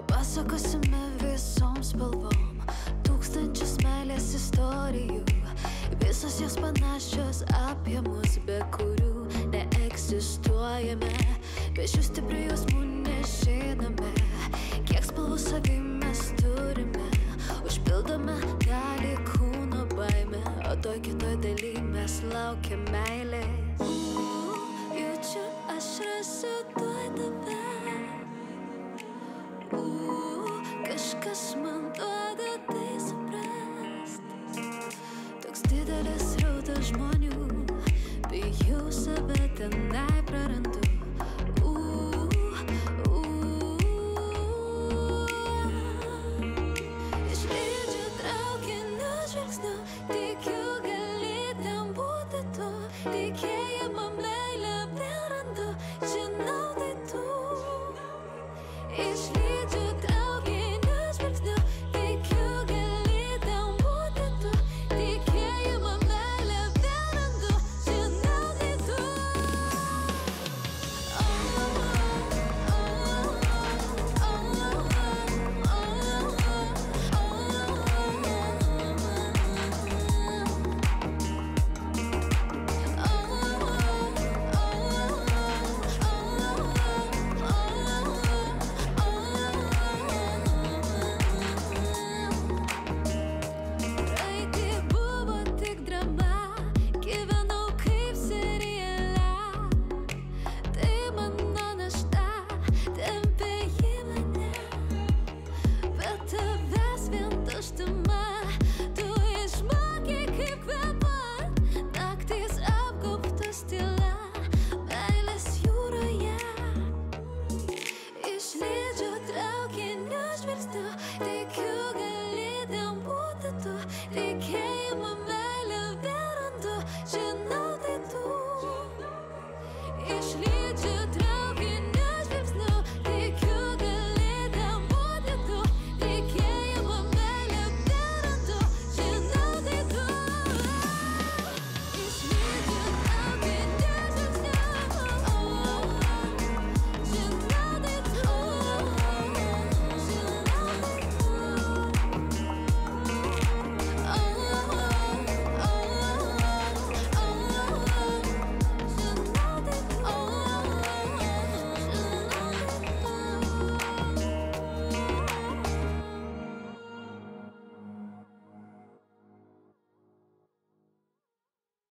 Pasakosime visom spalvom tūkstančius meilės istorijų. Visos jos panašios apie mus, be kurių neegzistuojame. Be šių stiprių jausmų nežinome, kiek spalvų savy mes turime. Užpildome dalį kūno baimę, o toj kitoj daly mes laukiam meilės. Jaučiu, aš rasiu tuoj tave. Kažkas man duoda tai suprast. Toks didelis srautas žmonių, bijau save tenai prarandu.